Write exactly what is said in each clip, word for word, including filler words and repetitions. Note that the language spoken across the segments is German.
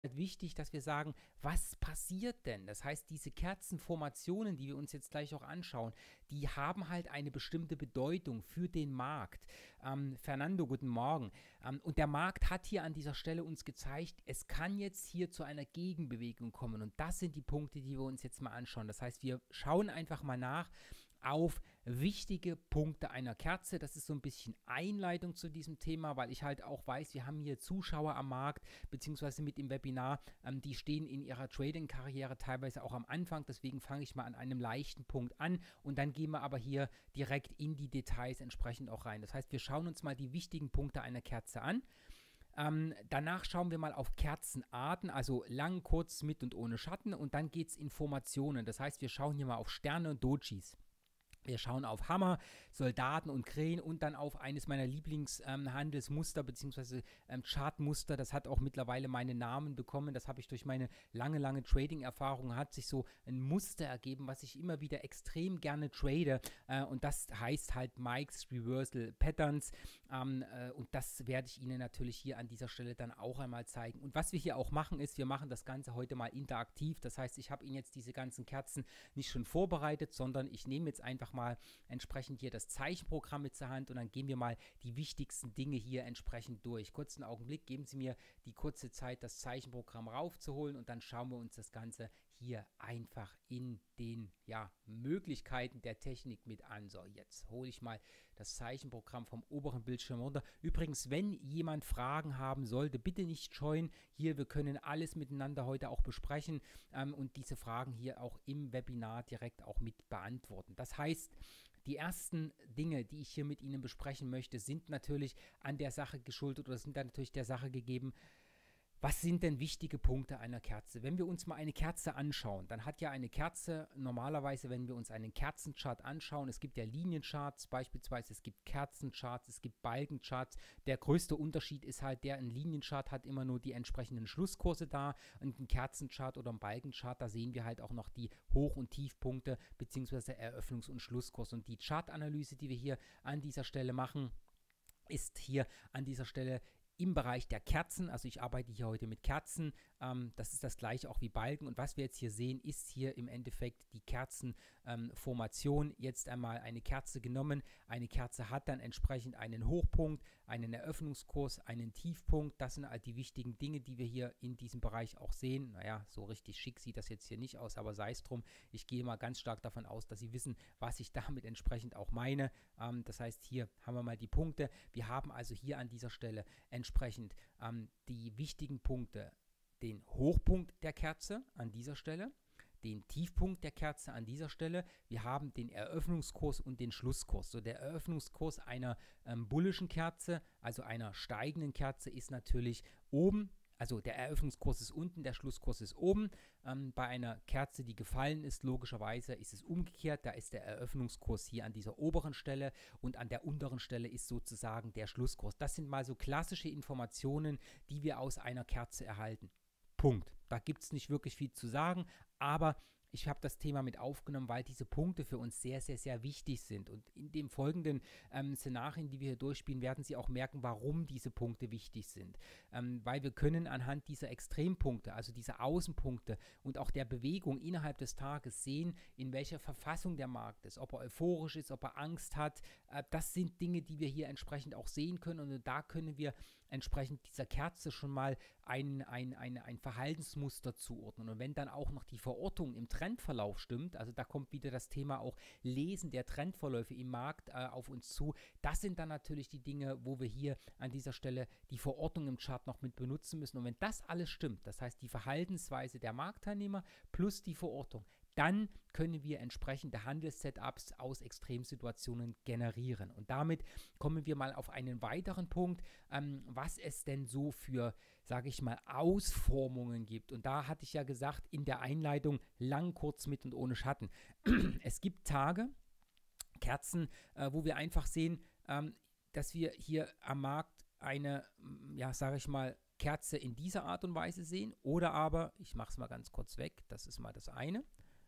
wichtig, dass wir sagen, was passiert denn? Das heißt, diese Kerzenformationen, die wir uns jetzt gleich auch anschauen, die haben halt eine bestimmte Bedeutung für den Markt. Ähm, Fernando, guten Morgen. Ähm, und der Markt hat hier an dieser Stelle uns gezeigt, es kann jetzt hier zu einer Gegenbewegung kommen. Und das sind die Punkte, die wir uns jetzt mal anschauen. Das heißt, wir schauen einfach mal nach auf wichtige Punkte einer Kerze. Das ist so ein bisschen Einleitung zu diesem Thema, weil ich halt auch weiß, wir haben hier Zuschauer am Markt, beziehungsweise mit im Webinar, ähm, die stehen in ihrer Trading-Karriere teilweise auch am Anfang. Deswegen fange ich mal an einem leichten Punkt an und dann gehen wir aber hier direkt in die Details entsprechend auch rein. Das heißt, wir schauen uns mal die wichtigen Punkte einer Kerze an. Ähm, danach schauen wir mal auf Kerzenarten, also lang, kurz, mit und ohne Schatten. Und dann geht es in Formationen. Das heißt, wir schauen hier mal auf Sterne und Dojis. Wir schauen auf Hammer, Soldaten und Krähen und dann auf eines meiner Lieblingshandelsmuster ähm, bzw. Ähm, Chartmuster. Das hat auch mittlerweile meinen Namen bekommen. Das habe ich durch meine lange, lange Trading-Erfahrung. Hat sich so ein Muster ergeben, was ich immer wieder extrem gerne trade. Äh, und das heißt halt Mike's Reversal Patterns. Ähm, äh, und das werde ich Ihnen natürlich hier an dieser Stelle dann auch einmal zeigen. Und was wir hier auch machen, ist, wir machen das Ganze heute mal interaktiv. Das heißt, ich habe Ihnen jetzt diese ganzen Kerzen nicht schon vorbereitet, sondern ich nehme jetzt einfach mal entsprechend hier das Zeichenprogramm mit zur Hand und dann gehen wir mal die wichtigsten Dinge hier entsprechend durch. Kurzen Augenblick, geben Sie mir die kurze Zeit, das Zeichenprogramm raufzuholen und dann schauen wir uns das Ganze hier einfach in den ja, Möglichkeiten der Technik mit an. So, jetzt hole ich mal das Zeichenprogramm vom oberen Bildschirm runter. Übrigens, wenn jemand Fragen haben sollte, bitte nicht scheuen. Hier, wir können alles miteinander heute auch besprechen ähm, und diese Fragen hier auch im Webinar direkt auch mit beantworten. Das heißt, die ersten Dinge, die ich hier mit Ihnen besprechen möchte, sind natürlich an der Sache geschuldet oder sind dann natürlich der Sache gegeben, was sind denn wichtige Punkte einer Kerze? Wenn wir uns mal eine Kerze anschauen, dann hat ja eine Kerze normalerweise, wenn wir uns einen Kerzenchart anschauen, es gibt ja Liniencharts beispielsweise, es gibt Kerzencharts, es gibt Balkencharts. Der größte Unterschied ist halt der, ein Linienchart hat immer nur die entsprechenden Schlusskurse da und ein Kerzenchart oder ein Balkenchart, da sehen wir halt auch noch die Hoch- und Tiefpunkte beziehungsweise Eröffnungs- und Schlusskurs. Und die Chartanalyse, die wir hier an dieser Stelle machen, ist hier an dieser Stelle im Bereich der Kerzen, also ich arbeite hier heute mit Kerzen, ähm, das ist das gleiche auch wie Balken und was wir jetzt hier sehen, ist hier im Endeffekt die Kerzenformation. Ähm, jetzt einmal eine Kerze genommen, eine Kerze hat dann entsprechend einen Hochpunkt, einen Eröffnungskurs, einen Tiefpunkt, das sind halt die wichtigen Dinge, die wir hier in diesem Bereich auch sehen. Naja, so richtig schick sieht das jetzt hier nicht aus, aber sei es drum, ich gehe mal ganz stark davon aus, dass Sie wissen, was ich damit entsprechend auch meine. Ähm, das heißt, hier haben wir mal die Punkte, wir haben also hier an dieser Stelle entsprechend Entsprechend ähm, die wichtigen Punkte, den Hochpunkt der Kerze an dieser Stelle, den Tiefpunkt der Kerze an dieser Stelle, wir haben den Eröffnungskurs und den Schlusskurs. So, der Eröffnungskurs einer ähm, bullischen Kerze, also einer steigenden Kerze, ist natürlich oben. Also der Eröffnungskurs ist unten, der Schlusskurs ist oben. Ähm, bei einer Kerze, die gefallen ist, logischerweise ist es umgekehrt. Da ist der Eröffnungskurs hier an dieser oberen Stelle und an der unteren Stelle ist sozusagen der Schlusskurs. Das sind mal so klassische Informationen, die wir aus einer Kerze erhalten. Punkt. Da gibt es nicht wirklich viel zu sagen, aber ich habe das Thema mit aufgenommen, weil diese Punkte für uns sehr, sehr, sehr wichtig sind. Und in den folgenden ähm, Szenarien, die wir hier durchspielen, werden Sie auch merken, warum diese Punkte wichtig sind. Ähm, weil wir können anhand dieser Extrempunkte, also dieser Außenpunkte und auch der Bewegung innerhalb des Tages sehen, in welcher Verfassung der Markt ist, ob er euphorisch ist, ob er Angst hat. Äh, das sind Dinge, die wir hier entsprechend auch sehen können. Und da können wir entsprechend dieser Kerze schon mal ein, ein, ein, ein Verhaltensmuster zuordnen. Und wenn dann auch noch die Verortung im Trendverlauf stimmt, also da kommt wieder das Thema auch Lesen der Trendverläufe im Markt äh, auf uns zu, das sind dann natürlich die Dinge, wo wir hier an dieser Stelle die Verortung im Chart noch mit benutzen müssen. Und wenn das alles stimmt, das heißt die Verhaltensweise der Marktteilnehmer plus die Verortung, dann können wir entsprechende Handelssetups aus Extremsituationen generieren. Und damit kommen wir mal auf einen weiteren Punkt, ähm, was es denn so für, sage ich mal, Ausformungen gibt. Und da hatte ich ja gesagt in der Einleitung, lang, kurz, mit und ohne Schatten. Es gibt Tage, Kerzen, äh, wo wir einfach sehen, ähm, dass wir hier am Markt eine, ja, sage ich mal, Kerze in dieser Art und Weise sehen. Oder aber, ich mache es mal ganz kurz weg, das ist mal das eine.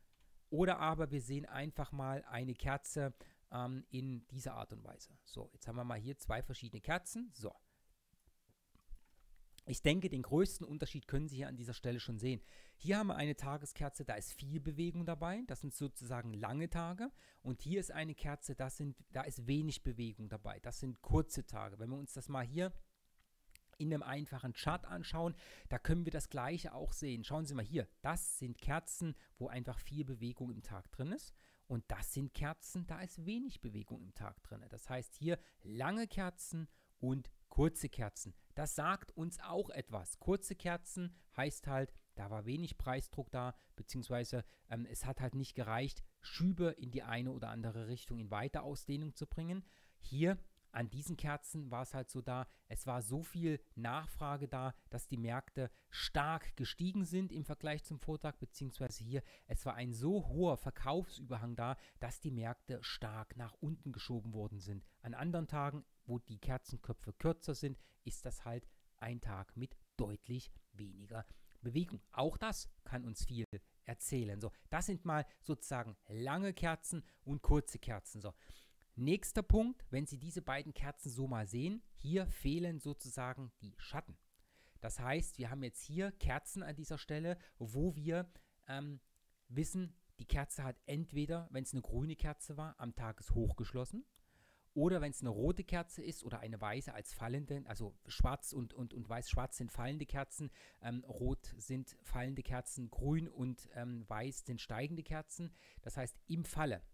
Oder aber wir sehen einfach mal eine Kerze ähm, in dieser Art und Weise. So, jetzt haben wir mal hier zwei verschiedene Kerzen. So. Ich denke, den größten Unterschied können Sie hier an dieser Stelle schon sehen. Hier haben wir eine Tageskerze, da ist viel Bewegung dabei. Das sind sozusagen lange Tage. Und hier ist eine Kerze, das sind, da ist wenig Bewegung dabei. Das sind kurze Tage. Wenn wir uns das mal hier in einem einfachen Chart anschauen, da können wir das Gleiche auch sehen. Schauen Sie mal hier, das sind Kerzen, wo einfach viel Bewegung im Tag drin ist. Und das sind Kerzen, da ist wenig Bewegung im Tag drin. Das heißt hier lange Kerzen und kurze Kerzen. Das sagt uns auch etwas. Kurze Kerzen heißt halt, da war wenig Preisdruck da, beziehungsweise ähm, es hat halt nicht gereicht, Schübe in die eine oder andere Richtung in Weiterausdehnung zu bringen. Hier an diesen Kerzen war es halt so da, es war so viel Nachfrage da, dass die Märkte stark gestiegen sind im Vergleich zum Vortag, beziehungsweise hier, es war ein so hoher Verkaufsüberhang da, dass die Märkte stark nach unten geschoben worden sind. An anderen Tagen, wo die Kerzenköpfe kürzer sind, ist das halt ein Tag mit deutlich weniger Bewegung. Auch das kann uns viel erzählen. So, das sind mal sozusagen lange Kerzen und kurze Kerzen. So. Nächster Punkt, wenn Sie diese beiden Kerzen so mal sehen, hier fehlen sozusagen die Schatten. Das heißt, wir haben jetzt hier Kerzen an dieser Stelle, wo wir ähm, wissen, die Kerze hat entweder, wenn es eine grüne Kerze war, am Tageshoch geschlossen, oder wenn es eine rote Kerze ist oder eine weiße als fallende, also schwarz und, und, und weiß-schwarz sind fallende Kerzen, ähm, rot sind fallende Kerzen, grün und ähm, weiß sind steigende Kerzen. Das heißt, im Falle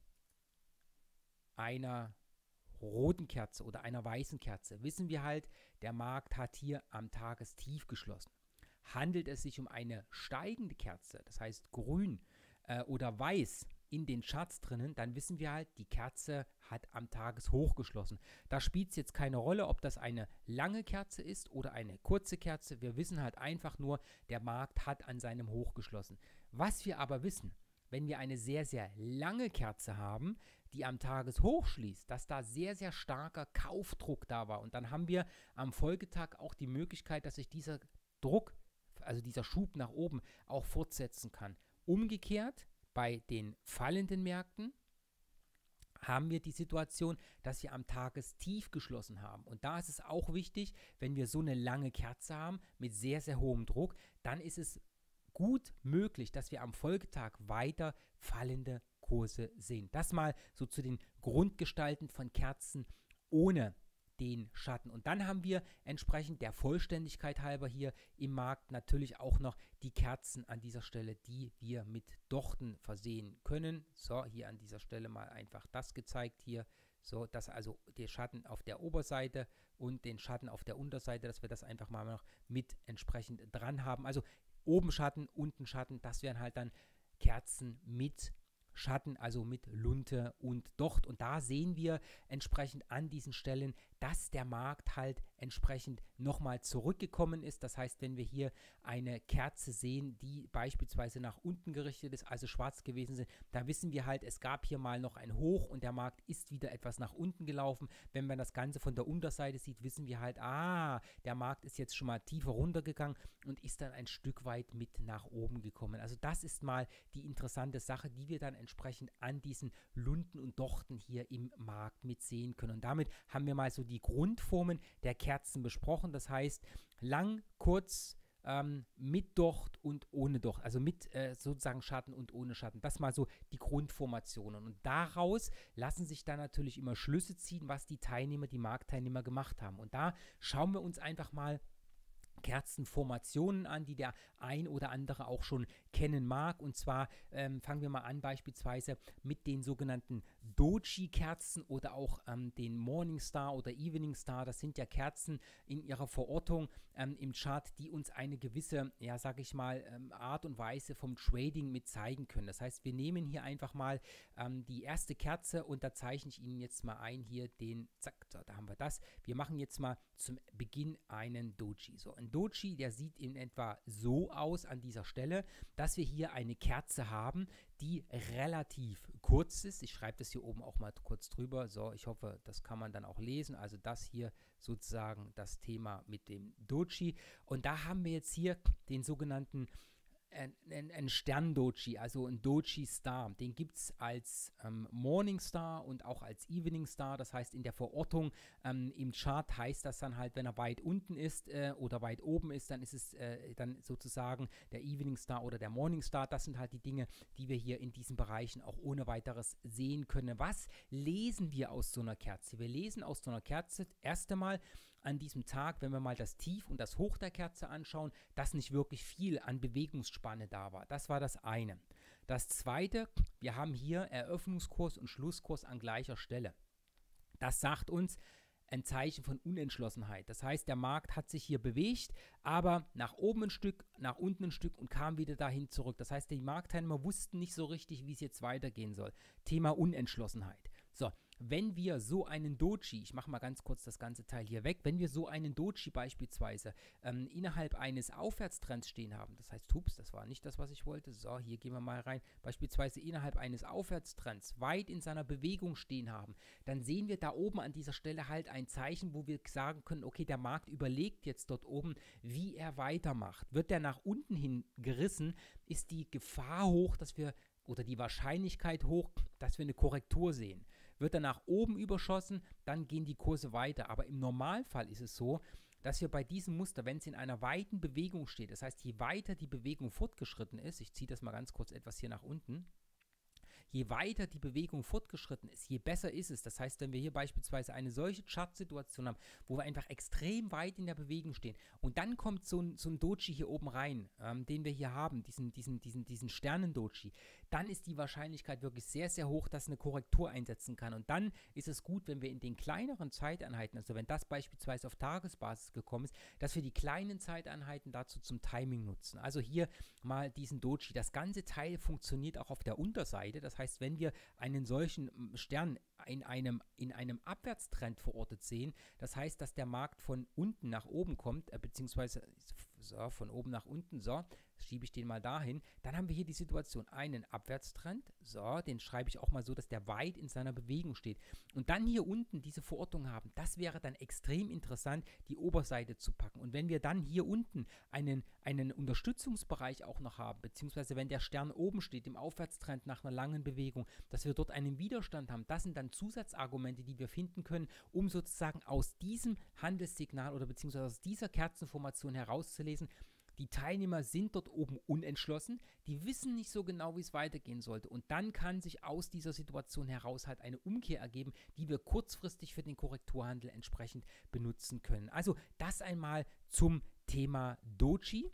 einer roten Kerze oder einer weißen Kerze wissen wir halt, der Markt hat hier am Tagestief geschlossen. Handelt es sich um eine steigende Kerze, das heißt grün äh, oder weiß in den Charts drinnen, dann wissen wir halt, die Kerze hat am Tageshoch geschlossen. Da spielt es jetzt keine Rolle, ob das eine lange Kerze ist oder eine kurze Kerze. Wir wissen halt einfach nur, der Markt hat an seinem Hoch geschlossen. Was wir aber wissen, wenn wir eine sehr, sehr lange Kerze haben, die am Tageshoch schließt, dass da sehr, sehr starker Kaufdruck da war. Und dann haben wir am Folgetag auch die Möglichkeit, dass sich dieser Druck, also dieser Schub nach oben, auch fortsetzen kann. Umgekehrt, bei den fallenden Märkten haben wir die Situation, dass wir am Tagestief geschlossen haben. Und da ist es auch wichtig, wenn wir so eine lange Kerze haben mit sehr, sehr hohem Druck, dann ist es gut möglich, dass wir am Folgetag weiter fallende Kurse sehen. Das mal so zu den Grundgestalten von Kerzen ohne den Schatten. Und dann haben wir entsprechend der Vollständigkeit halber hier im Markt natürlich auch noch die Kerzen an dieser Stelle, die wir mit Dochten versehen können. So, hier an dieser Stelle mal einfach das gezeigt hier. So, dass also der Schatten auf der Oberseite und den Schatten auf der Unterseite, dass wir das einfach mal noch mit entsprechend dran haben. Also oben Schatten, unten Schatten, das wären halt dann Kerzen mit Schatten, also mit Lunte und Docht. Und da sehen wir entsprechend an diesen Stellen, dass der Markt halt entsprechend nochmal zurückgekommen ist. Das heißt, wenn wir hier eine Kerze sehen, die beispielsweise nach unten gerichtet ist, also schwarz gewesen sind, da wissen wir halt, es gab hier mal noch ein Hoch und der Markt ist wieder etwas nach unten gelaufen. Wenn man das Ganze von der Unterseite sieht, wissen wir halt, ah, der Markt ist jetzt schon mal tiefer runtergegangen und ist dann ein Stück weit mit nach oben gekommen. Also das ist mal die interessante Sache, die wir dann entsprechend an diesen Lunten und Dochten hier im Markt mit sehen können. Und damit haben wir mal so die Grundformen der Kerzen besprochen. Das heißt, lang, kurz, ähm, mit Docht und ohne Docht. Also mit äh, sozusagen Schatten und ohne Schatten. Das mal so die Grundformationen. Und daraus lassen sich dann natürlich immer Schlüsse ziehen, was die Teilnehmer, die Marktteilnehmer gemacht haben. Und da schauen wir uns einfach mal Kerzenformationen an, die der ein oder andere auch schon kennen mag. Und zwar ähm, fangen wir mal an beispielsweise mit den sogenannten Doji-Kerzen oder auch ähm, den Morningstar oder Evening Star. Das sind ja Kerzen in ihrer Verortung ähm, im Chart, die uns eine gewisse, ja sag ich mal, ähm, Art und Weise vom Trading mit zeigen können. Das heißt, wir nehmen hier einfach mal ähm, die erste Kerze und da zeichne ich Ihnen jetzt mal ein, hier den, zack, so, da haben wir das. Wir machen jetzt mal zum Beginn einen Doji. So, ein Doji, der sieht in etwa so aus an dieser Stelle, dass wir hier eine Kerze haben, die relativ kurz ist. Ich schreibe das hier oben auch mal kurz drüber. So, ich hoffe, das kann man dann auch lesen. Also das hier sozusagen das Thema mit dem Doji. Und da haben wir jetzt hier den sogenannten ein, ein, ein Stern-Doji, also ein Doji-Star. Den gibt es als ähm, Morning Star und auch als Evening Star. Das heißt, in der Verortung ähm, im Chart heißt das dann halt, wenn er weit unten ist äh, oder weit oben ist, dann ist es äh, dann sozusagen der Evening Star oder der Morning Star. Das sind halt die Dinge, die wir hier in diesen Bereichen auch ohne weiteres sehen können. Was lesen wir aus so einer Kerze? Wir lesen aus so einer Kerze erst einmal an diesem Tag, wenn wir mal das Tief und das Hoch der Kerze anschauen, dass nicht wirklich viel an Bewegungsspanne da war. Das war das eine. Das zweite, wir haben hier Eröffnungskurs und Schlusskurs an gleicher Stelle. Das sagt uns ein Zeichen von Unentschlossenheit. Das heißt, der Markt hat sich hier bewegt, aber nach oben ein Stück, nach unten ein Stück und kam wieder dahin zurück. Das heißt, die Marktteilnehmer wussten nicht so richtig, wie es jetzt weitergehen soll. Thema Unentschlossenheit. So, wenn wir so einen Doji, ich mache mal ganz kurz das ganze Teil hier weg, wenn wir so einen Doji beispielsweise ähm, innerhalb eines Aufwärtstrends stehen haben, das heißt, hups, das war nicht das, was ich wollte, so, hier gehen wir mal rein, beispielsweise innerhalb eines Aufwärtstrends weit in seiner Bewegung stehen haben, dann sehen wir da oben an dieser Stelle halt ein Zeichen, wo wir sagen können, okay, der Markt überlegt jetzt dort oben, wie er weitermacht. Wird der nach unten hin gerissen, ist die Gefahr hoch, dass wir, oder die Wahrscheinlichkeit hoch, dass wir eine Korrektur sehen. Wird er nach oben überschossen, dann gehen die Kurse weiter. Aber im Normalfall ist es so, dass wir bei diesem Muster, wenn es in einer weiten Bewegung steht, das heißt, je weiter die Bewegung fortgeschritten ist, ich ziehe das mal ganz kurz etwas hier nach unten, je weiter die Bewegung fortgeschritten ist, je besser ist es. Das heißt, wenn wir hier beispielsweise eine solche Chartsituation haben, wo wir einfach extrem weit in der Bewegung stehen und dann kommt so ein, so ein Doji hier oben rein, ähm, den wir hier haben, diesen, diesen, diesen, diesen Sternen-Doji, dann ist die Wahrscheinlichkeit wirklich sehr, sehr hoch, dass eine Korrektur einsetzen kann. Und dann ist es gut, wenn wir in den kleineren Zeiteinheiten, also wenn das beispielsweise auf Tagesbasis gekommen ist, dass wir die kleinen Zeiteinheiten dazu zum Timing nutzen. Also hier mal diesen Doji. Das ganze Teil funktioniert auch auf der Unterseite. Das heißt, wenn wir einen solchen Stern in einem, in einem Abwärtstrend verortet sehen, das heißt, dass der Markt von unten nach oben kommt, äh, beziehungsweise so, von oben nach unten, so, schiebe ich den mal dahin, dann haben wir hier die Situation, einen Abwärtstrend, so, den schreibe ich auch mal so, dass der weit in seiner Bewegung steht. Und dann hier unten diese Verortung haben, das wäre dann extrem interessant, die Oberseite zu packen. Und wenn wir dann hier unten einen, einen Unterstützungsbereich auch noch haben, beziehungsweise wenn der Stern oben steht, im Aufwärtstrend nach einer langen Bewegung, dass wir dort einen Widerstand haben, das sind dann Zusatzargumente, die wir finden können, um sozusagen aus diesem Handelssignal oder beziehungsweise aus dieser Kerzenformation herauszulesen, die Teilnehmer sind dort oben unentschlossen, die wissen nicht so genau, wie es weitergehen sollte. Und dann kann sich aus dieser Situation heraus halt eine Umkehr ergeben, die wir kurzfristig für den Korrekturhandel entsprechend benutzen können. Also das einmal zum Thema Doji.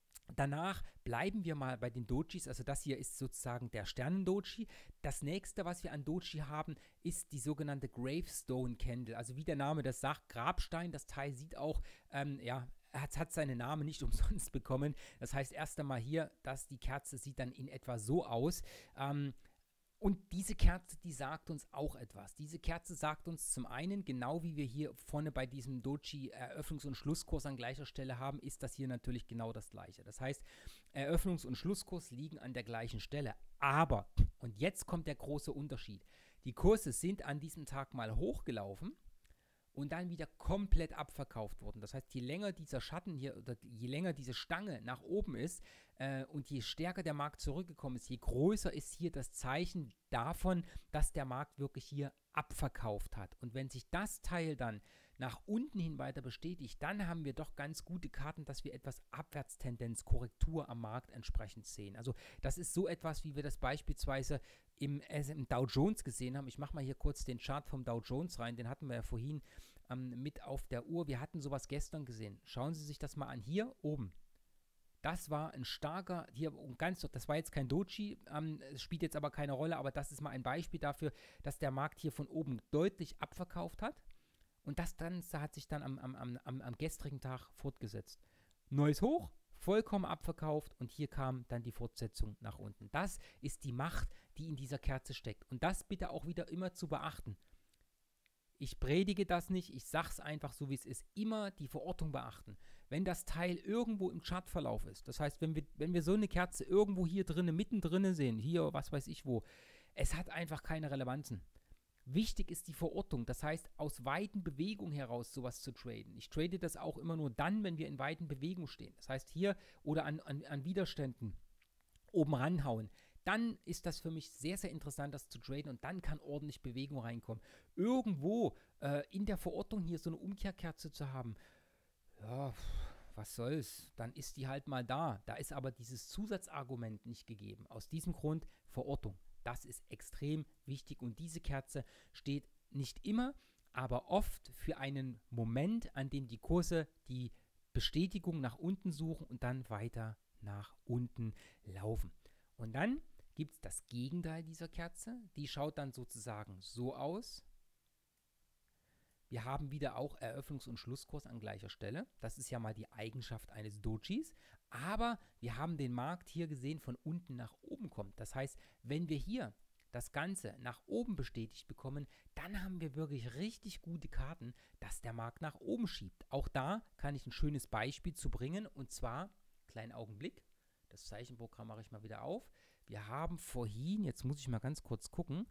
Danach bleiben wir mal bei den Dojis, also das hier ist sozusagen der Sternen-Doji. Das nächste, was wir an Doji haben, ist die sogenannte Gravestone Candle. Also wie der Name das sagt, Grabstein, das Teil sieht auch, ähm, ja, er hat, hat seinen Namen nicht umsonst bekommen. Das heißt erst einmal hier, dass die Kerze sieht dann in etwa so aus. Ähm, Und diese Kerze, die sagt uns auch etwas. Diese Kerze sagt uns zum einen, genau wie wir hier vorne bei diesem Doji Eröffnungs- und Schlusskurs an gleicher Stelle haben, ist das hier natürlich genau das Gleiche. Das heißt, Eröffnungs- und Schlusskurs liegen an der gleichen Stelle. Aber, und jetzt kommt der große Unterschied, die Kurse sind an diesem Tag mal hochgelaufen und dann wieder komplett abverkauft worden. Das heißt, je länger dieser Schatten hier oder je länger diese Stange nach oben ist äh, und je stärker der Markt zurückgekommen ist, je größer ist hier das Zeichen davon, dass der Markt wirklich hier abverkauft hat. Und wenn sich das Teil dann nach unten hin weiter bestätigt, dann haben wir doch ganz gute Karten, dass wir etwas Abwärtstendenz, Korrektur am Markt entsprechend sehen. Also das ist so etwas, wie wir das beispielsweise im, äh, im Dow Jones gesehen haben. Ich mache mal hier kurz den Chart vom Dow Jones rein, den hatten wir ja vorhin ähm, mit auf der Uhr. Wir hatten sowas gestern gesehen. Schauen Sie sich das mal an, hier oben. Das war ein starker, hier ganz, das war jetzt kein Doji, ähm, es spielt jetzt aber keine Rolle, aber das ist mal ein Beispiel dafür, dass der Markt hier von oben deutlich abverkauft hat. Und das Ganze hat sich dann am, am, am, am gestrigen Tag fortgesetzt. Neues Hoch, vollkommen abverkauft und hier kam dann die Fortsetzung nach unten. Das ist die Macht, die in dieser Kerze steckt. Und das bitte auch wieder immer zu beachten. Ich predige das nicht, ich sage es einfach so, wie es ist. Immer die Verortung beachten. Wenn das Teil irgendwo im Chartverlauf ist, das heißt, wenn wir, wenn wir so eine Kerze irgendwo hier drinnen, mittendrin sehen, hier, was weiß ich wo, es hat einfach keine Relevanzen. Wichtig ist die Verortung, das heißt, aus weiten Bewegungen heraus sowas zu traden. Ich trade das auch immer nur dann, wenn wir in weiten Bewegungen stehen. Das heißt, hier oder an, an, an Widerständen oben ranhauen. Dann ist das für mich sehr, sehr interessant, das zu traden und dann kann ordentlich Bewegung reinkommen. Irgendwo äh, in der Verortung hier so eine Umkehrkerze zu haben, ja, was soll's, dann ist die halt mal da. Da ist aber dieses Zusatzargument nicht gegeben. Aus diesem Grund Verortung. Das ist extrem wichtig und diese Kerze steht nicht immer, aber oft für einen Moment, an dem die Kurse die Bestätigung nach unten suchen und dann weiter nach unten laufen. Und dann gibt es das Gegenteil dieser Kerze. Die schaut dann sozusagen so aus. Wir haben wieder auch Eröffnungs- und Schlusskurs an gleicher Stelle. Das ist ja mal die Eigenschaft eines Dojis. Aber wir haben den Markt hier gesehen, von unten nach oben kommt. Das heißt, wenn wir hier das Ganze nach oben bestätigt bekommen, dann haben wir wirklich richtig gute Karten, dass der Markt nach oben schiebt. Auch da kann ich ein schönes Beispiel zu bringen. Und zwar, kleinen Augenblick, das Zeichenprogramm mache ich mal wieder auf. Wir haben vorhin, jetzt muss ich mal ganz kurz gucken,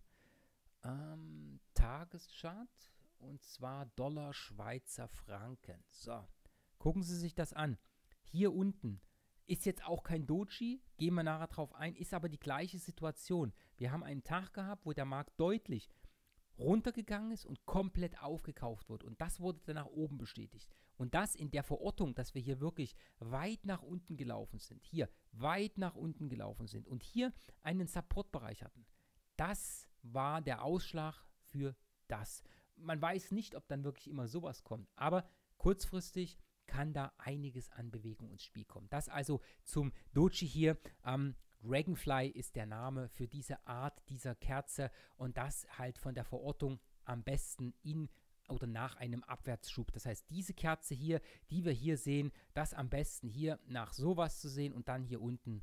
ähm, Tageschart. Und zwar Dollar Schweizer Franken. So, gucken Sie sich das an. Hier unten ist jetzt auch kein Doji, gehen wir nachher drauf ein, ist aber die gleiche Situation. Wir haben einen Tag gehabt, wo der Markt deutlich runtergegangen ist und komplett aufgekauft wird. Und das wurde dann nach oben bestätigt. Und das in der Verortung, dass wir hier wirklich weit nach unten gelaufen sind. Hier weit nach unten gelaufen sind und hier einen Supportbereich hatten. Das war der Ausschlag für das. Man weiß nicht, ob dann wirklich immer sowas kommt, aber kurzfristig kann da einiges an Bewegung ins Spiel kommen. Das also zum Doji hier. Ähm, Dragonfly ist der Name für diese Art dieser Kerze und das halt von der Verortung am besten in oder nach einem Abwärtsschub. Das heißt, diese Kerze hier, die wir hier sehen, das am besten hier nach sowas zu sehen und dann hier unten.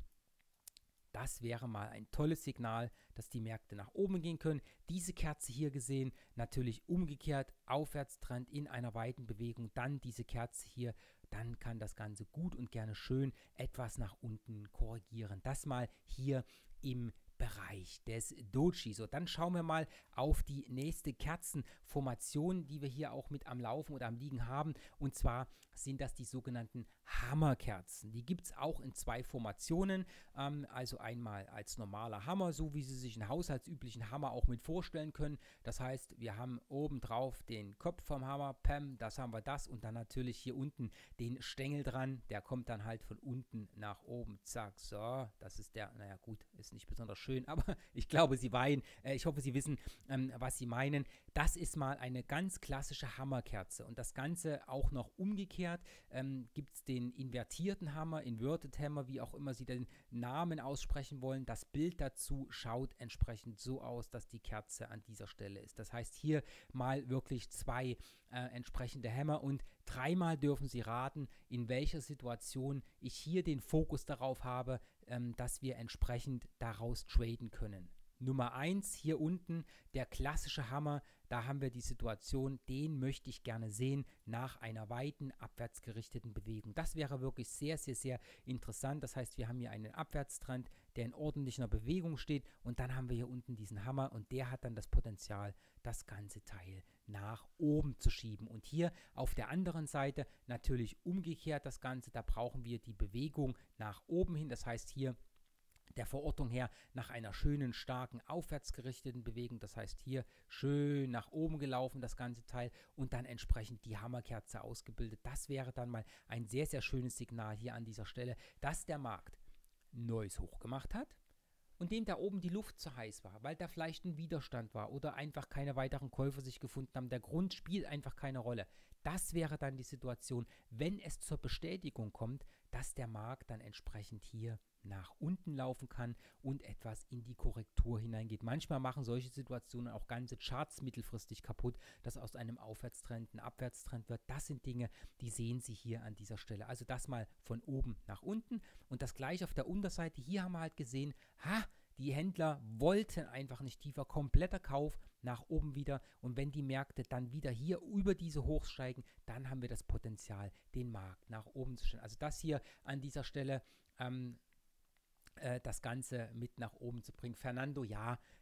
Das wäre mal ein tolles Signal, dass die Märkte nach oben gehen können. Diese Kerze hier gesehen, natürlich umgekehrt, Aufwärtstrend in einer weiten Bewegung, dann diese Kerze hier, dann kann das Ganze gut und gerne schön etwas nach unten korrigieren. Das mal hier im Bereich des Doji. So, dann schauen wir mal auf die nächste Kerzenformation, die wir hier auch mit am Laufen oder am Liegen haben. Und zwar sind das die sogenannten Hammerkerzen. Die gibt es auch in zwei Formationen. Ähm, also einmal als normaler Hammer, so wie Sie sich einen haushaltsüblichen Hammer auch mit vorstellen können. Das heißt, wir haben oben drauf den Kopf vom Hammer, Pam, das haben wir das. Und dann natürlich hier unten den Stängel dran. Der kommt dann halt von unten nach oben. Zack, so. Das ist der, naja gut, ist nicht besonders schön, aber ich glaube, Sie weinen. Äh, ich hoffe, Sie wissen, ähm, was Sie meinen. Das ist mal eine ganz klassische Hammerkerze. Und das Ganze auch noch umgekehrt. Ähm, gibt es den invertierten Hammer, Inverted Hammer, wie auch immer Sie den Namen aussprechen wollen. Das Bild dazu schaut entsprechend so aus, dass die Kerze an dieser Stelle ist. Das heißt, hier mal wirklich zwei äh, entsprechende Hammer und dreimal dürfen Sie raten, in welcher Situation ich hier den Fokus darauf habe, ähm, dass wir entsprechend daraus traden können. Nummer eins hier unten, der klassische Hammer, da haben wir die Situation, den möchte ich gerne sehen nach einer weiten, abwärtsgerichteten Bewegung. Das wäre wirklich sehr, sehr, sehr interessant. Das heißt, wir haben hier einen Abwärtstrend, der in ordentlicher Bewegung steht und dann haben wir hier unten diesen Hammer und der hat dann das Potenzial, das ganze Teil nach oben zu schieben. Und hier auf der anderen Seite natürlich umgekehrt das Ganze, da brauchen wir die Bewegung nach oben hin. Das heißt hier der Verortung her nach einer schönen, starken, aufwärtsgerichteten Bewegung. Das heißt hier schön nach oben gelaufen, das ganze Teil und dann entsprechend die Hammerkerze ausgebildet. Das wäre dann mal ein sehr, sehr schönes Signal hier an dieser Stelle, dass der Markt neues Hoch gemacht hat und dem da oben die Luft zu heiß war, weil da vielleicht ein Widerstand war oder einfach keine weiteren Käufer sich gefunden haben. Der Grund spielt einfach keine Rolle. Das wäre dann die Situation, wenn es zur Bestätigung kommt, dass der Markt dann entsprechend hier nach unten laufen kann und etwas in die Korrektur hineingeht. Manchmal machen solche Situationen auch ganze Charts mittelfristig kaputt, dass aus einem Aufwärtstrend ein Abwärtstrend wird. Das sind Dinge, die sehen Sie hier an dieser Stelle. Also das mal von oben nach unten und das gleiche auf der Unterseite. Hier haben wir halt gesehen, ha, die Händler wollten einfach nicht tiefer, kompletter Kauf nach oben wieder und wenn die Märkte dann wieder hier über diese Hochs steigen, dann haben wir das Potenzial, den Markt nach oben zu stellen. Also das hier an dieser Stelle ähm, das Ganze mit nach oben zu bringen. Fernando, ja,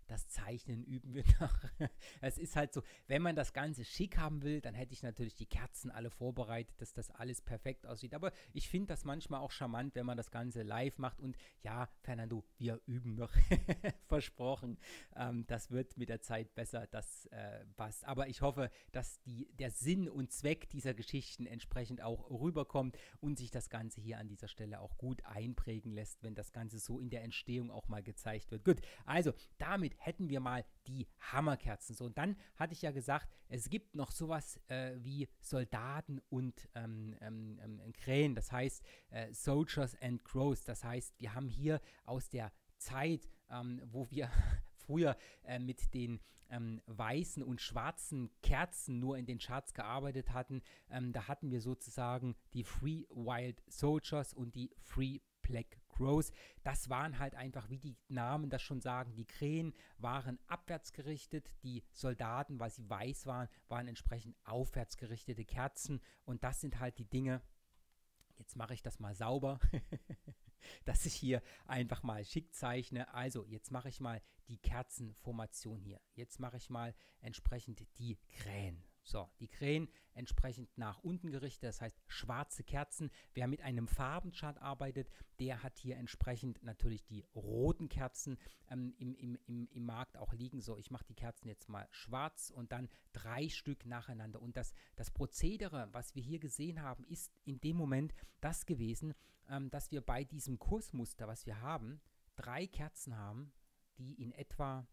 das Zeichnen üben wir noch. Es ist halt so, wenn man das Ganze schick haben will, dann hätte ich natürlich die Kerzen alle vorbereitet, dass das alles perfekt aussieht. Aber ich finde das manchmal auch charmant, wenn man das Ganze live macht. Und ja, Fernando, wir üben noch. Versprochen. Ähm, das wird mit der Zeit besser, das äh, passt. Aber ich hoffe, dass die, der Sinn und Zweck dieser Geschichten entsprechend auch rüberkommt und sich das Ganze hier an dieser Stelle auch gut einprägen lässt, wenn das Ganze so in der Entstehung auch mal gezeigt wird. Gut, also damit hätten wir mal die Hammerkerzen. So, und dann hatte ich ja gesagt, es gibt noch sowas äh, wie Soldaten und ähm, ähm, ähm, Krähen, das heißt äh, Soldiers and Crows. Das heißt, wir haben hier aus der Zeit, ähm, wo wir früher äh, mit den ähm, weißen und schwarzen Kerzen nur in den Charts gearbeitet hatten, ähm, da hatten wir sozusagen die Free Wild Soldiers und die Free Black Crows. Das waren halt einfach, wie die Namen das schon sagen, die Krähen waren abwärts gerichtet, die Soldaten, weil sie weiß waren, waren entsprechend aufwärts gerichtete Kerzen, und das sind halt die Dinge. Jetzt mache ich das mal sauber, dass ich hier einfach mal schick zeichne. Also, jetzt mache ich mal die Kerzenformation hier. Jetzt mache ich mal entsprechend die Krähen. So, die Krähen entsprechend nach unten gerichtet, das heißt schwarze Kerzen. Wer mit einem Farbenchart arbeitet, der hat hier entsprechend natürlich die roten Kerzen ähm, im, im, im, im Markt auch liegen. So, ich mache die Kerzen jetzt mal schwarz und dann drei Stück nacheinander. Und das, das Prozedere, was wir hier gesehen haben, ist in dem Moment das gewesen, ähm, dass wir bei diesem Kursmuster, was wir haben, drei Kerzen haben, die in etwa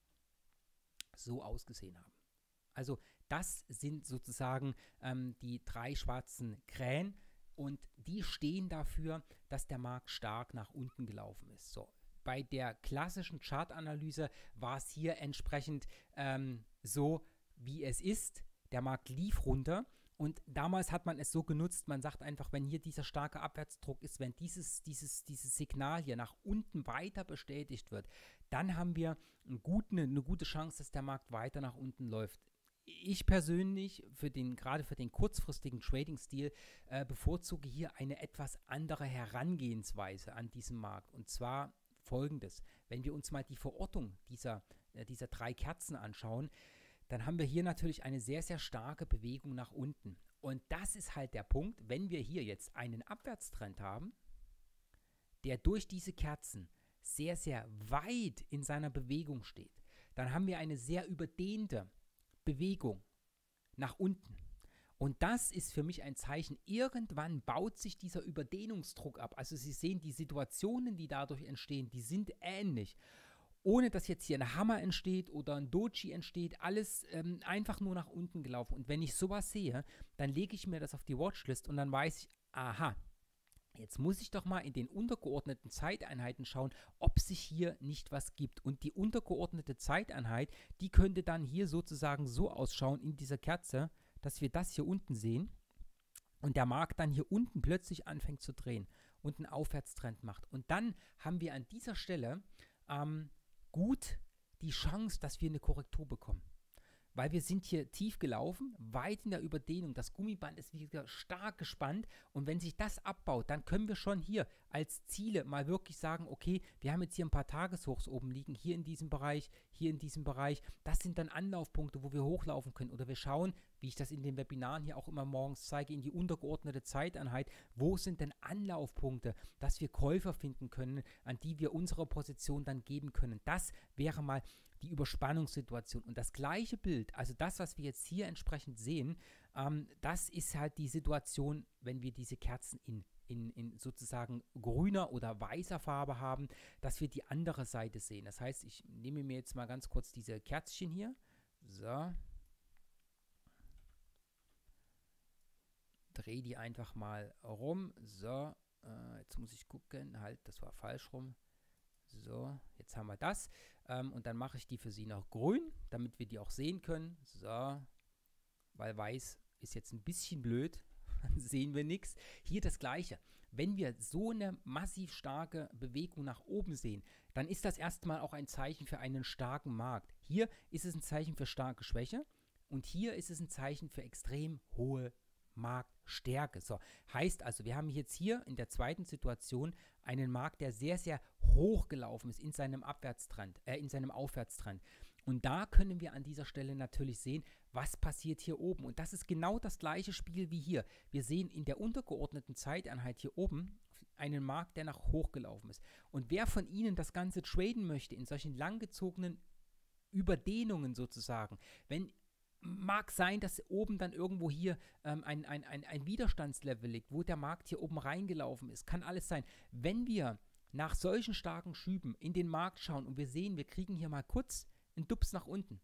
so ausgesehen haben. Also das sind sozusagen ähm, die drei schwarzen Krähen, und die stehen dafür, dass der Markt stark nach unten gelaufen ist. So, bei der klassischen Chartanalyse war es hier entsprechend ähm, so, wie es ist. Der Markt lief runter. Und damals hat man es so genutzt, man sagt einfach, wenn hier dieser starke Abwärtsdruck ist, wenn dieses, dieses, dieses Signal hier nach unten weiter bestätigt wird, dann haben wir einen guten, eine gute Chance, dass der Markt weiter nach unten läuft. Ich persönlich, für den, gerade für den kurzfristigen Trading-Stil, äh, bevorzuge hier eine etwas andere Herangehensweise an diesem Markt. Und zwar folgendes: Wenn wir uns mal die Verortung dieser, äh, dieser drei Kerzen anschauen, dann haben wir hier natürlich eine sehr, sehr starke Bewegung nach unten. Und das ist halt der Punkt, wenn wir hier jetzt einen Abwärtstrend haben, der durch diese Kerzen sehr, sehr weit in seiner Bewegung steht, dann haben wir eine sehr überdehnte Bewegung nach unten. Und das ist für mich ein Zeichen, irgendwann baut sich dieser Überdehnungsdruck ab. Also Sie sehen, die Situationen, die dadurch entstehen, die sind ähnlich. Ohne dass jetzt hier ein Hammer entsteht oder ein Doji entsteht, alles ähm, einfach nur nach unten gelaufen. Und wenn ich sowas sehe, dann lege ich mir das auf die Watchlist und dann weiß ich, aha, jetzt muss ich doch mal in den untergeordneten Zeiteinheiten schauen, ob sich hier nicht was gibt. Und die untergeordnete Zeiteinheit, die könnte dann hier sozusagen so ausschauen in dieser Kerze, dass wir das hier unten sehen und der Markt dann hier unten plötzlich anfängt zu drehen und einen Aufwärtstrend macht. Und dann haben wir an dieser Stelle ähm, gut die Chance, dass wir eine Korrektur bekommen. Weil wir sind hier tief gelaufen, weit in der Überdehnung. Das Gummiband ist wieder stark gespannt. Und wenn sich das abbaut, dann können wir schon hier als Ziele mal wirklich sagen, okay, wir haben jetzt hier ein paar Tageshochs oben liegen, hier in diesem Bereich, hier in diesem Bereich. Das sind dann Anlaufpunkte, wo wir hochlaufen können. Oder wir schauen, wie ich das in den Webinaren hier auch immer morgens zeige, in die untergeordnete Zeiteinheit. Wo sind denn Anlaufpunkte, dass wir Käufer finden können, an die wir unsere Position dann geben können? Das wäre mal die Überspannungssituation. Und das gleiche Bild, also das, was wir jetzt hier entsprechend sehen, ähm, das ist halt die Situation, wenn wir diese Kerzen in, in, in sozusagen grüner oder weißer Farbe haben, dass wir die andere Seite sehen. Das heißt, ich nehme mir jetzt mal ganz kurz diese Kerzchen hier. So. Drehe die einfach mal rum. So. Äh, jetzt muss ich gucken. Halt, das war falsch rum. So, jetzt haben wir das. Ähm, und dann mache ich die für Sie noch grün, damit wir die auch sehen können. So, weil weiß ist jetzt ein bisschen blöd, dann sehen wir nichts. Hier das Gleiche. Wenn wir so eine massiv starke Bewegung nach oben sehen, dann ist das erstmal auch ein Zeichen für einen starken Markt. Hier ist es ein Zeichen für starke Schwäche und hier ist es ein Zeichen für extrem hohe Marktstärke. So, heißt also, wir haben jetzt hier in der zweiten Situation einen Markt, der sehr, sehr hoch gelaufen ist in seinem Abwärtstrend, äh, in seinem Aufwärtstrend. Und da können wir an dieser Stelle natürlich sehen, was passiert hier oben. Und das ist genau das gleiche Spiel wie hier. Wir sehen in der untergeordneten Zeiteinheit hier oben einen Markt, der nach hoch gelaufen ist. Und wer von Ihnen das Ganze traden möchte, in solchen langgezogenen Überdehnungen sozusagen, wenn mag sein, dass oben dann irgendwo hier ähm, ein, ein, ein, ein Widerstandslevel liegt, wo der Markt hier oben reingelaufen ist. Kann alles sein. Wenn wir nach solchen starken Schüben in den Markt schauen und wir sehen, wir kriegen hier mal kurz einen Dups nach unten,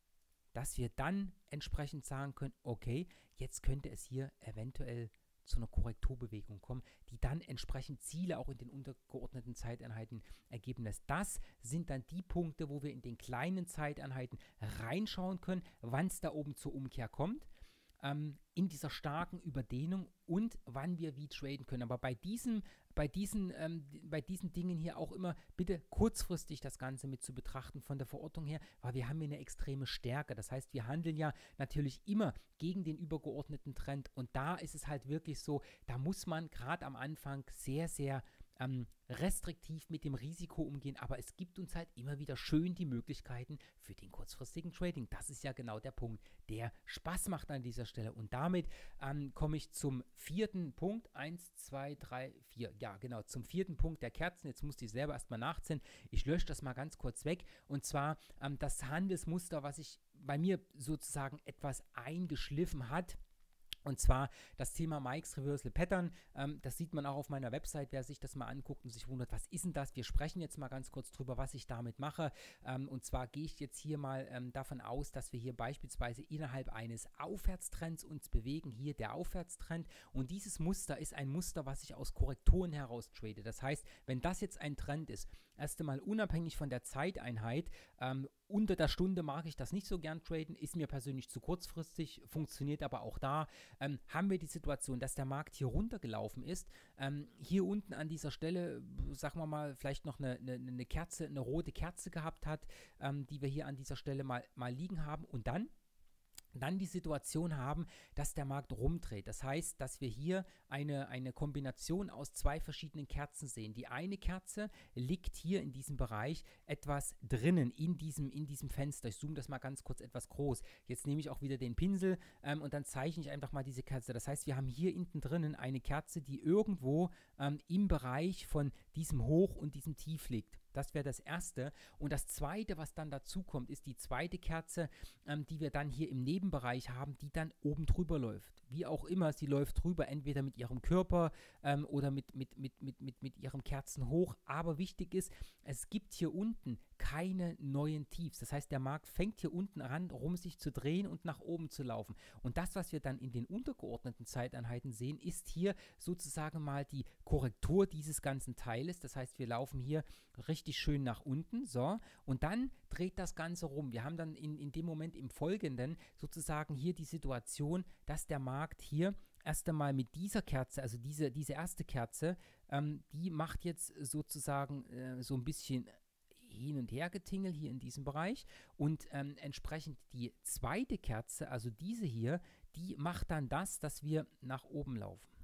dass wir dann entsprechend sagen können, okay, jetzt könnte es hier eventuell zu einer Korrekturbewegung kommen, die dann entsprechend Ziele auch in den untergeordneten Zeiteinheiten ergeben lässt. Das sind dann die Punkte, wo wir in den kleinen Zeiteinheiten reinschauen können, wann es da oben zur Umkehr kommt, ähm, in dieser starken Überdehnung und wann wir wie traden können. Aber bei diesem, bei diesen, ähm, bei diesen Dingen hier auch immer bitte kurzfristig das Ganze mit zu betrachten von der Verortung her, weil wir haben hier eine extreme Stärke. Das heißt, wir handeln ja natürlich immer gegen den übergeordneten Trend und da ist es halt wirklich so, da muss man gerade am Anfang sehr, sehr ähm, restriktiv mit dem Risiko umgehen, aber es gibt uns halt immer wieder schön die Möglichkeiten für den kurzfristigen Trading. Das ist ja genau der Punkt, der Spaß macht an dieser Stelle. Und damit ähm, komme ich zum vierten Punkt. Eins, zwei, drei, vier. Ja, genau, zum vierten Punkt der Kerzen. Jetzt musste ich selber erstmal nachzählen. Ich lösche das mal ganz kurz weg. Und zwar ähm, das Handelsmuster, was sich bei mir sozusagen etwas eingeschliffen hat. Und zwar das Thema Mike's Reversal Pattern, ähm, das sieht man auch auf meiner Website, wer sich das mal anguckt und sich wundert, was ist denn das? Wir sprechen jetzt mal ganz kurz drüber, was ich damit mache. Ähm, und zwar gehe ich jetzt hier mal ähm, davon aus, dass wir hier beispielsweise innerhalb eines Aufwärtstrends uns bewegen, hier der Aufwärtstrend. Und dieses Muster ist ein Muster, was ich aus Korrekturen heraus trade. Das heißt, wenn das jetzt ein Trend ist, erst einmal unabhängig von der Zeiteinheit, ähm, unter der Stunde mag ich das nicht so gern traden, ist mir persönlich zu kurzfristig, funktioniert aber auch da. Ähm, haben wir die Situation, dass der Markt hier runtergelaufen ist, ähm, hier unten an dieser Stelle, sagen wir mal, vielleicht noch eine, eine, eine Kerze, eine rote Kerze gehabt hat, ähm, die wir hier an dieser Stelle mal, mal liegen haben und dann dann die Situation haben, dass der Markt rumdreht. Das heißt, dass wir hier eine, eine Kombination aus zwei verschiedenen Kerzen sehen. Die eine Kerze liegt hier in diesem Bereich etwas drinnen, in diesem, in diesem Fenster. Ich zoome das mal ganz kurz etwas groß. Jetzt nehme ich auch wieder den Pinsel ähm, und dann zeichne ich einfach mal diese Kerze. Das heißt, wir haben hier hinten drinnen eine Kerze, die irgendwo ähm, im Bereich von diesem Hoch und diesem Tief liegt. Das wäre das erste. Und das zweite, was dann dazu kommt, ist die zweite Kerze, ähm, die wir dann hier im Nebenbereich haben, die dann oben drüber läuft. Wie auch immer, sie läuft drüber, entweder mit ihrem Körper ähm, oder mit, mit, mit, mit, mit, mit ihrem Kerzenhoch. Aber wichtig ist, es gibt hier unten keine neuen Tiefs. Das heißt, der Markt fängt hier unten an, rum sich zu drehen und nach oben zu laufen. Und das, was wir dann in den untergeordneten Zeiteinheiten sehen, ist hier sozusagen mal die Korrektur dieses ganzen Teiles. Das heißt, wir laufen hier richtig schön nach unten, so, und dann dreht das Ganze rum. Wir haben dann in, in dem Moment im Folgenden sozusagen hier die Situation, dass der Markt hier erst einmal mit dieser Kerze, also diese, diese erste Kerze, ähm, die macht jetzt sozusagen äh, so ein bisschen hin und her getingelt hier in diesem Bereich und ähm, entsprechend die zweite Kerze, also diese hier, die macht dann das, dass wir nach oben laufen,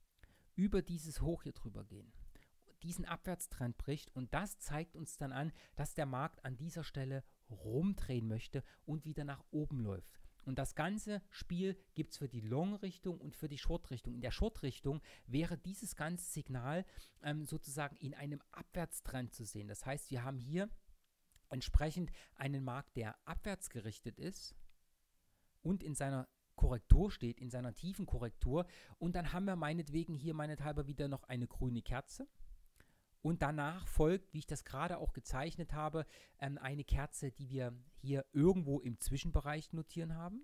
über dieses Hoch hier drüber gehen, diesen Abwärtstrend bricht und das zeigt uns dann an, dass der Markt an dieser Stelle rumdrehen möchte und wieder nach oben läuft. Und das ganze Spiel gibt es für die Long-Richtung und für die Short-Richtung. In der Short-Richtung wäre dieses ganze Signal ähm, sozusagen in einem Abwärtstrend zu sehen. Das heißt, wir haben hier entsprechend einen Markt, der abwärts gerichtet ist und in seiner Korrektur steht, in seiner tiefen Korrektur. Und dann haben wir meinetwegen hier meinethalber wieder noch eine grüne Kerze. Und danach folgt, wie ich das gerade auch gezeichnet habe, ähm, eine Kerze, die wir hier irgendwo im Zwischenbereich notieren haben.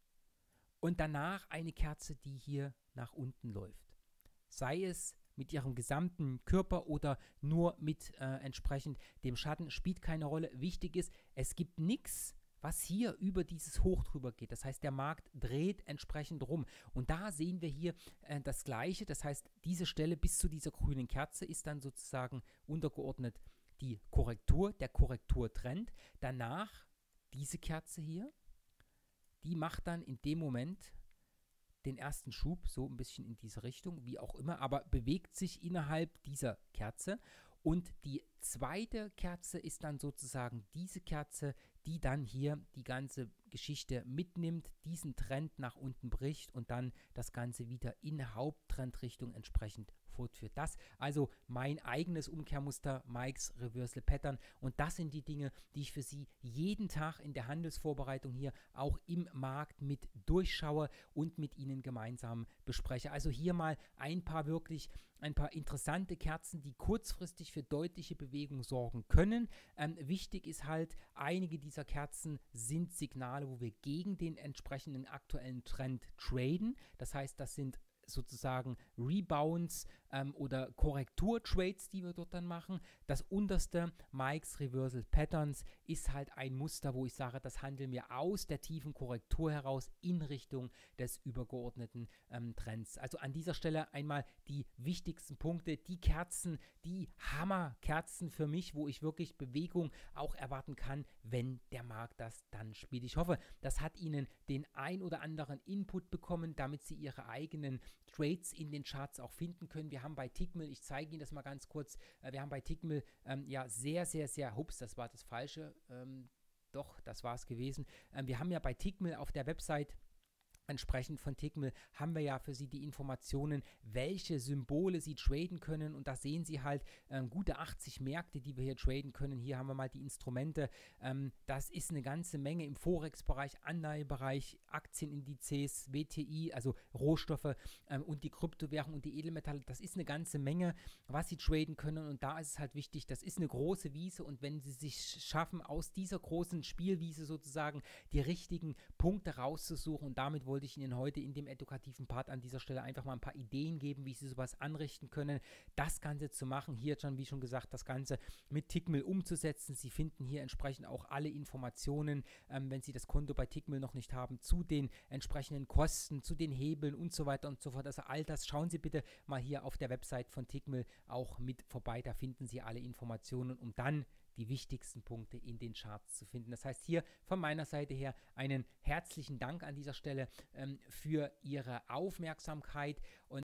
Und danach eine Kerze, die hier nach unten läuft. Sei es mit ihrem gesamten Körper oder nur mit äh, entsprechend dem Schatten, spielt keine Rolle. Wichtig ist, es gibt nichts, was hier über dieses Hoch drüber geht. Das heißt, der Markt dreht entsprechend rum. Und da sehen wir hier äh, das Gleiche. Das heißt, diese Stelle bis zu dieser grünen Kerze ist dann sozusagen untergeordnet die Korrektur, der Korrekturtrend. Danach diese Kerze hier, die macht dann in dem Moment den ersten Schub, so ein bisschen in diese Richtung, wie auch immer, aber bewegt sich innerhalb dieser Kerze. Und die zweite Kerze ist dann sozusagen diese Kerze, die dann hier die ganze Geschichte mitnimmt, diesen Trend nach unten bricht und dann das Ganze wieder in Haupttrendrichtung entsprechend fortführt. Das also mein eigenes Umkehrmuster, Mikes Reversal Pattern, und das sind die Dinge, die ich für Sie jeden Tag in der Handelsvorbereitung hier auch im Markt mit durchschaue und mit Ihnen gemeinsam bespreche. Also hier mal ein paar wirklich, ein paar interessante Kerzen, die kurzfristig für deutliche Bewegung sorgen können. Ähm, wichtig ist halt, einige dieser Kerzen sind Signale, wo wir gegen den entsprechenden aktuellen Trend traden. Das heißt, das sind sozusagen Rebounds ähm, oder Korrekturtrades, die wir dort dann machen. Das unterste, Mikes Reversal Patterns, ist halt ein Muster, wo ich sage, das handeln wir aus der tiefen Korrektur heraus in Richtung des übergeordneten ähm, Trends. Also an dieser Stelle einmal die wichtigsten Punkte, die Kerzen, die Hammerkerzen für mich, wo ich wirklich Bewegung auch erwarten kann, wenn der Markt das dann spielt. Ich hoffe, das hat Ihnen den ein oder anderen Input bekommen, damit Sie Ihre eigenen Trades in den Charts auch finden können. Wir haben bei Tickmill, ich zeige Ihnen das mal ganz kurz, äh, wir haben bei Tickmill ähm, ja sehr, sehr, sehr, hups, das war das Falsche, ähm, doch, das war es gewesen. Ähm, wir haben ja bei Tickmill auf der Website entsprechend von Tickmill haben wir ja für Sie die Informationen, welche Symbole Sie traden können, und da sehen Sie halt ähm, gute achtzig Märkte, die wir hier traden können. Hier haben wir mal die Instrumente. Ähm, das ist eine ganze Menge im Forex-Bereich, Anleihebereich, Aktienindizes, W T I, also Rohstoffe ähm, und die Kryptowährung und die Edelmetalle. Das ist eine ganze Menge, was Sie traden können, und da ist es halt wichtig, das ist eine große Wiese, und wenn Sie sich schaffen, aus dieser großen Spielwiese sozusagen die richtigen Punkte rauszusuchen, und damit wollte ich Ihnen heute in dem edukativen Part an dieser Stelle einfach mal ein paar Ideen geben, wie Sie sowas anrichten können, das Ganze zu machen. Hier schon, wie schon gesagt, das Ganze mit Tickmill umzusetzen. Sie finden hier entsprechend auch alle Informationen, ähm, wenn Sie das Konto bei Tickmill noch nicht haben, zu den entsprechenden Kosten, zu den Hebeln und so weiter und so fort. Also all das schauen Sie bitte mal hier auf der Website von Tickmill auch mit vorbei. Da finden Sie alle Informationen, um dann die wichtigsten Punkte in den Charts zu finden. Das heißt, hier von meiner Seite her einen herzlichen Dank an dieser Stelle ähm, für Ihre Aufmerksamkeit, und